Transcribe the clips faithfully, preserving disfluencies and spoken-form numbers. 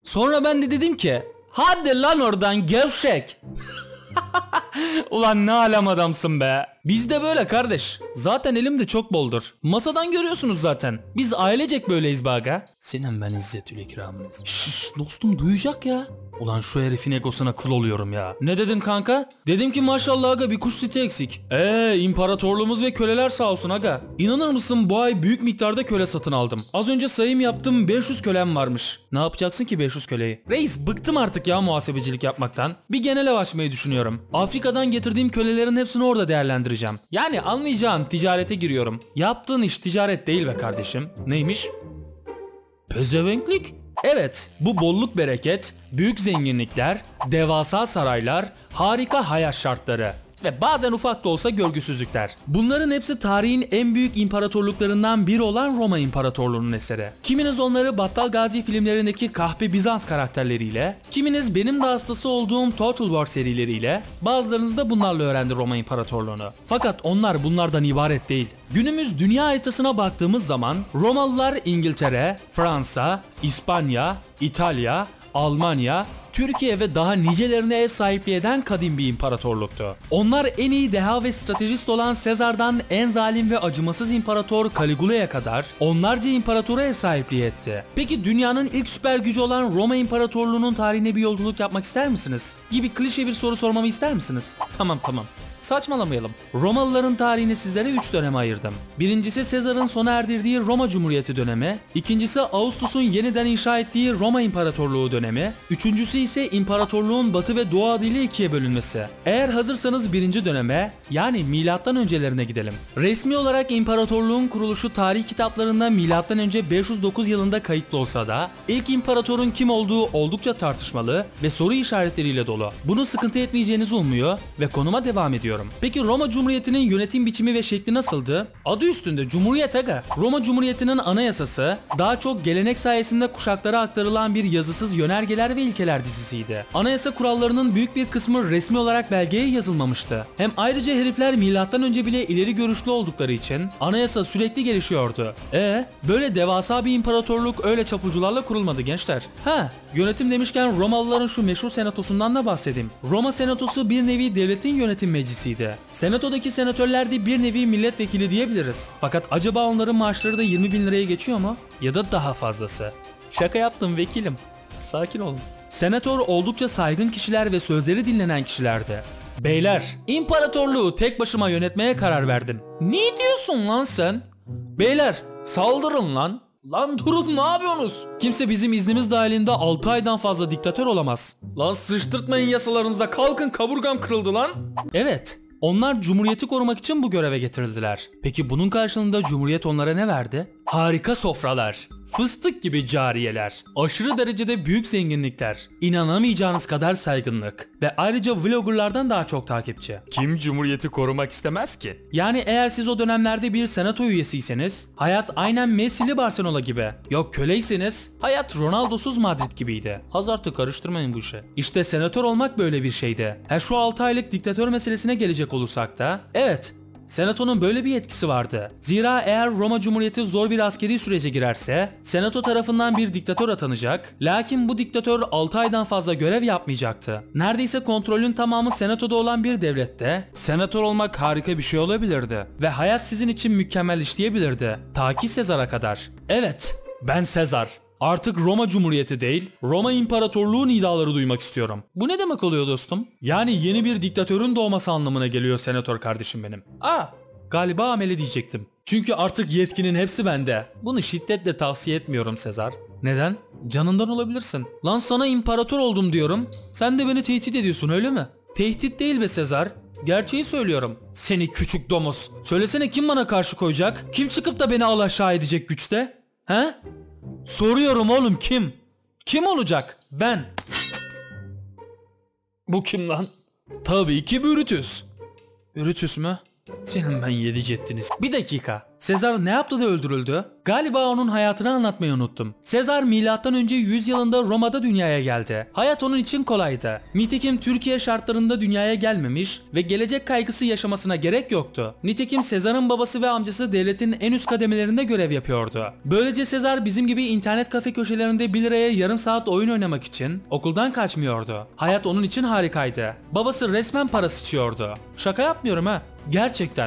Sonra ben de dedim ki hadi lan oradan gevşek. Ulan ne alem adamsın be. Biz de böyle kardeş. Zaten elim de çok boldur. Masadan görüyorsunuz zaten. Biz ailecek böyleyiz baga. Senin ben İzzetül İkram'ınız. Şşş dostum duyacak ya. Ulan şu herifin egosuna kıl oluyorum ya. Ne dedin kanka? Dedim ki maşallah aga bir kuş siti eksik. Eee imparatorluğumuz ve köleler sağ olsun aga. İnanır mısın bu ay büyük miktarda köle satın aldım. Az önce sayım yaptım, beş yüz kölem varmış. Ne yapacaksın ki beş yüz köleyi? Reis bıktım artık ya muhasebecilik yapmaktan. Bir genel ev açmayı düşünüyorum. Afrika'dan getirdiğim kölelerin hepsini orada değerlendireceğim. Yani anlayacağın ticarete giriyorum. Yaptığın iş ticaret değil be kardeşim. Neymiş? Pezevenklik. Evet, bu bolluk bereket, büyük zenginlikler, devasa saraylar, harika hayat şartları ve bazen ufak da olsa görgüsüzlükler. Bunların hepsi tarihin en büyük imparatorluklarından biri olan Roma İmparatorluğu'nun eseri. Kiminiz onları Battal Gazi filmlerindeki kahpe Bizans karakterleriyle, kiminiz benim de hastası olduğum Total War serileriyle, bazılarınız da bunlarla öğrendi Roma İmparatorluğu'nu. Fakat onlar bunlardan ibaret değil. Günümüz dünya haritasına baktığımız zaman Romalılar İngiltere, Fransa, İspanya, İtalya, Almanya, Türkiye ve daha nicelerine ev sahipliği eden kadim bir imparatorluktu. Onlar en iyi deha ve stratejist olan Sezar'dan en zalim ve acımasız imparator Caligula'ya kadar onlarca imparatora ev sahipliği etti. Peki dünyanın ilk süper gücü olan Roma İmparatorluğu'nun tarihine bir yolculuk yapmak ister misiniz? Gibi klişe bir soru sormamı ister misiniz? Tamam tamam. Saçmalamayalım. Romalıların tarihini sizlere üç döneme ayırdım. Birincisi Sezar'ın sona erdirdiği Roma Cumhuriyeti dönemi, ikincisi Ağustos'un yeniden inşa ettiği Roma İmparatorluğu dönemi, üçüncüsü ise imparatorluğun batı ve doğu adıyla ikiye bölünmesi. Eğer hazırsanız birinci döneme, yani milattan öncelerine gidelim. Resmi olarak imparatorluğun kuruluşu tarih kitaplarında milattan önce beş yüz dokuz yılında kayıtlı olsa da ilk imparatorun kim olduğu oldukça tartışmalı ve soru işaretleriyle dolu. Bunu sıkıntı etmeyeceğinizi umuyor ve konuma devam ediyorum. Peki Roma Cumhuriyeti'nin yönetim biçimi ve şekli nasıldı? Adı üstünde Cumhuriyet aga. Roma Cumhuriyeti'nin anayasası daha çok gelenek sayesinde kuşaklara aktarılan bir yazısız yönergeler ve ilkeler dizisiydi. Anayasa kurallarının büyük bir kısmı resmi olarak belgeye yazılmamıştı. Hem ayrıca herifler milattan önce bile ileri görüşlü oldukları için anayasa sürekli gelişiyordu. E böyle devasa bir imparatorluk öyle çapulcularla kurulmadı gençler. Ha, yönetim demişken Romalıların şu meşhur senatosundan da bahsedeyim. Roma senatosu bir nevi devletin yönetim meclisi. Senatodaki senatörler de bir nevi milletvekili diyebiliriz. Fakat acaba onların maaşları da yirmi bin liraya geçiyor mu? Ya da daha fazlası? Şaka yaptım vekilim. Sakin olun. Senatör oldukça saygın kişiler ve sözleri dinlenen kişilerdi. Beyler, imparatorluğu tek başıma yönetmeye karar verdim. Ne diyorsun lan sen? Beyler, saldırın lan. Lan durun ne yapıyorsunuz? Kimse bizim iznimiz dahilinde altı aydan fazla diktatör olamaz. Lan sıçtırtmayın yasalarınıza, kalkın kaburgam kırıldı lan. Evet, onlar cumhuriyeti korumak için bu göreve getirildiler. Peki bunun karşılığında cumhuriyet onlara ne verdi? Harika sofralar, fıstık gibi cariyeler, aşırı derecede büyük zenginlikler, inanamayacağınız kadar saygınlık ve ayrıca vloggerlardan daha çok takipçi. Kim cumhuriyeti korumak istemez ki? Yani eğer siz o dönemlerde bir senato üyesiyseniz hayat aynen Messi'li Barcelona gibi. Yok köleyseniz hayat Ronaldo'suz Madrid gibiydi. Hazard'ı karıştırmayın bu işe. İşte senatör olmak böyle bir şeydi. Her şu altı aylık diktatör meselesine gelecek olursak da evet, Senato'nun böyle bir etkisi vardı. Zira eğer Roma Cumhuriyeti zor bir askeri sürece girerse, Senato tarafından bir diktatör atanacak, lakin bu diktatör altı aydan fazla görev yapmayacaktı. Neredeyse kontrolün tamamı Senato'da olan bir devlette, senatör olmak harika bir şey olabilirdi ve hayat sizin için mükemmel işleyebilirdi. Ta ki Sezar'a kadar. Evet, ben Sezar. Artık Roma Cumhuriyeti değil, Roma İmparatorluğu nidaları duymak istiyorum. Bu ne demek oluyor dostum? Yani yeni bir diktatörün doğması anlamına geliyor senatör kardeşim benim. Aa, galiba ameli diyecektim. Çünkü artık yetkinin hepsi bende. Bunu şiddetle tavsiye etmiyorum Sezar. Neden? Canından olabilirsin. Lan sana imparator oldum diyorum. Sen de beni tehdit ediyorsun öyle mi? Tehdit değil be Sezar. Gerçeği söylüyorum. Seni küçük domuz. Söylesene kim bana karşı koyacak? Kim çıkıp da beni alaşağı edecek güçte? He? Soruyorum oğlum kim? Kim olacak? Ben. Bu kim lan? Tabii ki Brutus. Brutus mü? Senin ben yedi ceddiniz. Bir dakika. Sezar ne yaptı da öldürüldü? Galiba onun hayatını anlatmayı unuttum. Sezar milattan önce yüz yılında Roma'da dünyaya geldi. Hayat onun için kolaydı. Nitekim Türkiye şartlarında dünyaya gelmemiş ve gelecek kaygısı yaşamasına gerek yoktu. Nitekim Sezar'ın babası ve amcası devletin en üst kademelerinde görev yapıyordu. Böylece Sezar bizim gibi internet kafe köşelerinde bir liraya yarım saat oyun oynamak için okuldan kaçmıyordu. Hayat onun için harikaydı. Babası resmen para sıçıyordu. Şaka yapmıyorum ha. Gerçekten.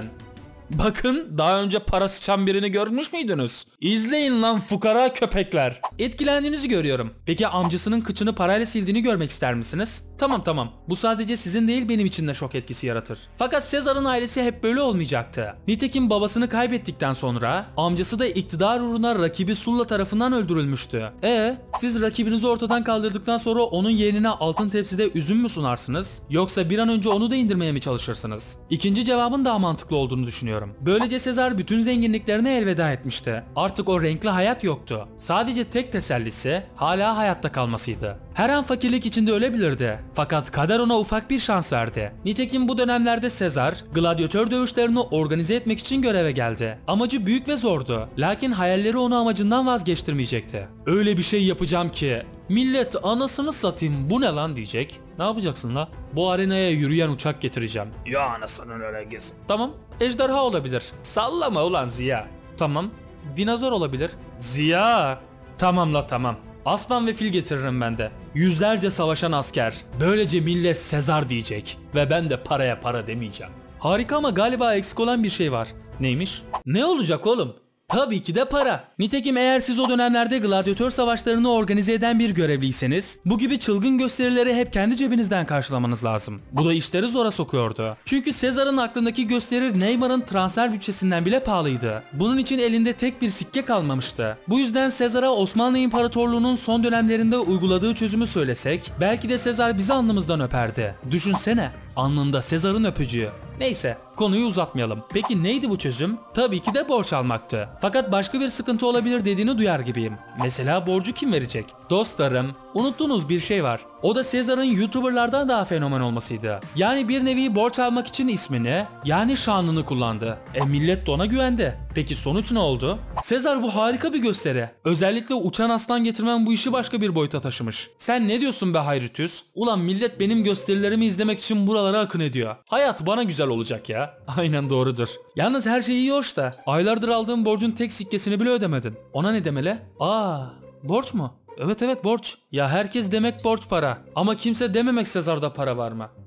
Bakın, daha önce para sıçan birini görmüş müydünüz? İzleyin lan fukara köpekler. Etkilendiğinizi görüyorum. Peki amcasının kıçını parayla sildiğini görmek ister misiniz? Tamam tamam. Bu sadece sizin değil benim için de şok etkisi yaratır. Fakat Sezar'ın ailesi hep böyle olmayacaktı. Nitekim babasını kaybettikten sonra amcası da iktidar uğruna rakibi Sulla tarafından öldürülmüştü. E siz rakibinizi ortadan kaldırdıktan sonra onun yerine altın tepside üzüm mü sunarsınız? Yoksa bir an önce onu da indirmeye mi çalışırsınız? İkinci cevabın daha mantıklı olduğunu düşünüyorum. Böylece Sezar bütün zenginliklerine elveda etmişti. Artık o renkli hayat yoktu. Sadece tek tesellisi hala hayatta kalmasıydı. Her an fakirlik içinde ölebilirdi. Fakat kader ona ufak bir şans verdi. Nitekim bu dönemlerde Sezar, gladyatör dövüşlerini organize etmek için göreve geldi. Amacı büyük ve zordu. Lakin hayalleri onu amacından vazgeçtirmeyecekti. Öyle bir şey yapacağım ki millet anasını satayım bu ne lan diyecek. Ne yapacaksın la? Bu arenaya yürüyen uçak getireceğim. Ya anasının öyle gez. Tamam. Ejderha olabilir. Sallama ulan Ziya. Tamam. Dinozor olabilir. Ziya. Tamam la tamam. Aslan ve fil getiririm ben de. Yüzlerce savaşan asker. Böylece millet Sezar diyecek. Ve ben de paraya para demeyeceğim. Harika ama galiba eksik olan bir şey var. Neymiş? Ne olacak oğlum? Tabii ki de para. Nitekim eğer siz o dönemlerde gladyatör savaşlarını organize eden bir görevliyseniz, bu gibi çılgın gösterileri hep kendi cebinizden karşılamanız lazım. Bu da işleri zora sokuyordu. Çünkü Sezar'ın aklındaki gösteri Neymar'ın transfer bütçesinden bile pahalıydı. Bunun için elinde tek bir sikke kalmamıştı. Bu yüzden Sezar'a Osmanlı İmparatorluğu'nun son dönemlerinde uyguladığı çözümü söylesek, belki de Sezar bizi alnımızdan öperdi. Düşünsene, alnında Sezar'ın öpücüğü. Neyse, konuyu uzatmayalım. Peki neydi bu çözüm? Tabii ki de borç almaktı. Fakat başka bir sıkıntı olabilir dediğini duyar gibiyim. Mesela borcu kim verecek? Dostlarım, unuttuğunuz bir şey var. O da Sezar'ın YouTuber'lardan daha fenomen olmasıydı. Yani bir nevi borç almak için ismini, yani şanını kullandı. E millet de ona güvendi. Peki sonuç ne oldu? Sezar bu harika bir gösteri. Özellikle uçan aslan getirmen bu işi başka bir boyuta taşımış. Sen ne diyorsun be Hayretüs? Ulan millet benim gösterilerimi izlemek için buralara akın ediyor. Hayat bana güzel olacak ya. Aynen doğrudur. Yalnız her şey iyi hoş da aylardır aldığım borcun tek sikkesini bile ödemedin. Ona ne demeli? Aa, borç mu? Evet evet borç. Ya herkes demek borç para. Ama kimse dememek Sezar'da para var mı?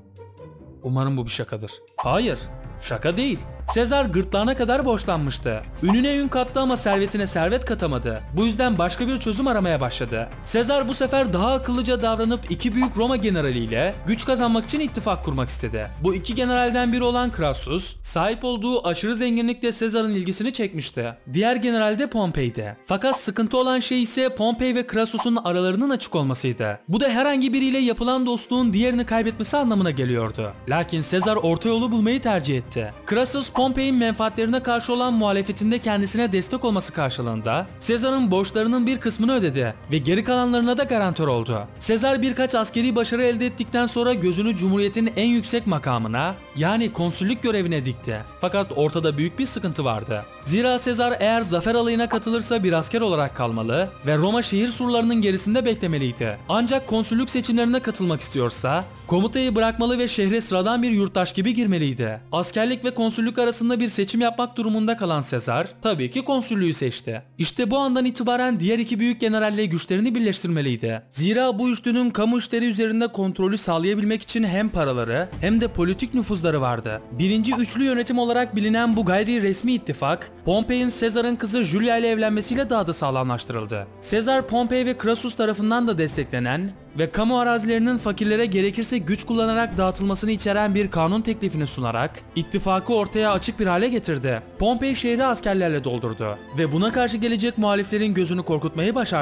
Umarım bu bir şakadır. Hayır. Şaka değil. Sezar gırtlağına kadar borçlanmıştı. Ününe ün kattı ama servetine servet katamadı. Bu yüzden başka bir çözüm aramaya başladı. Sezar bu sefer daha akıllıca davranıp iki büyük Roma generaliyle güç kazanmak için ittifak kurmak istedi. Bu iki generalden biri olan Crassus, sahip olduğu aşırı zenginlikle Sezar'ın ilgisini çekmişti. Diğer general de Pompey'di. Fakat sıkıntı olan şey ise Pompey ve Crassus'un aralarının açık olmasıydı. Bu da herhangi biriyle yapılan dostluğun diğerini kaybetmesi anlamına geliyordu. Lakin Sezar orta yolu bulmayı tercih etti. Crassus, Pompey'in menfaatlerine karşı olan muhalefetinde kendisine destek olması karşılığında Sezar'ın borçlarının bir kısmını ödedi ve geri kalanlarına da garantör oldu. Sezar birkaç askeri başarı elde ettikten sonra gözünü Cumhuriyet'in en yüksek makamına, yani konsüllük görevine dikti. Fakat ortada büyük bir sıkıntı vardı. Zira Sezar eğer zafer alayına katılırsa bir asker olarak kalmalı ve Roma şehir surlarının gerisinde beklemeliydi. Ancak konsüllük seçimlerine katılmak istiyorsa komutayı bırakmalı ve şehre sıradan bir yurttaş gibi girmeliydi. Askerlik ve konsüllük arasında bir seçim yapmak durumunda kalan Sezar tabii ki konsüllüğü seçti. İşte bu andan itibaren diğer iki büyük generalle güçlerini birleştirmeliydi. Zira bu üçlünün kamu işleri üzerinde kontrolü sağlayabilmek için hem paraları hem de politik nüfuzları vardı. Birinci üçlü yönetim olarak bilinen bu gayri resmi ittifak, Pompey'in Sezar'ın kızı Julia ile evlenmesiyle daha da sağlamlaştırıldı. Sezar, Pompey ve Crassus tarafından da desteklenen ve kamu arazilerinin fakirlere gerekirse güç kullanarak dağıtılmasını içeren bir kanun teklifini sunarak ittifakı ortaya açık bir hale getirdi. Pompey şehri askerlerle doldurdu ve buna karşı gelecek muhaliflerin gözünü korkutmayı başardı.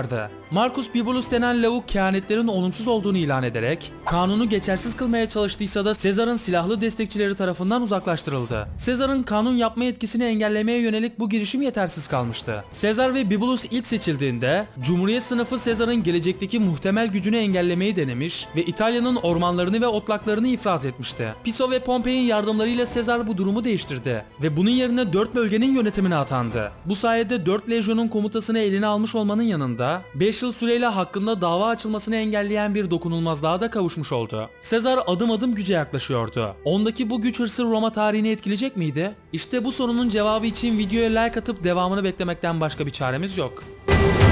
Marcus Bibulus denen lavuk kehanetlerin olumsuz olduğunu ilan ederek kanunu geçersiz kılmaya çalıştıysa da Sezar'ın silahlı destekçileri tarafından uzaklaştırıldı. Sezar'ın kanun yapma etkisini engellemeye yönelik bu girişim yetersiz kalmıştı. Sezar ve Bibulus ilk seçildiğinde Cumhuriyet sınıfı Sezar'ın gelecekteki muhtemel gücünü engellemeyi denemiş ve İtalya'nın ormanlarını ve otlaklarını ifraz etmişti. Piso ve Pompei'nin yardımlarıyla Sezar bu durumu değiştirdi ve bunun yerine dört bölgenin yönetimine atandı. Bu sayede dört lejyonun komutasını eline almış olmanın yanında beş yıl süreyle hakkında dava açılmasını engelleyen bir dokunulmazlığa da kavuşmuş oldu. Sezar adım adım güce yaklaşıyordu. Ondaki bu güç hırsı Roma tarihini etkileyecek miydi? İşte bu sorunun cevabı için videoya like atıp devamını beklemekten başka bir çaremiz yok.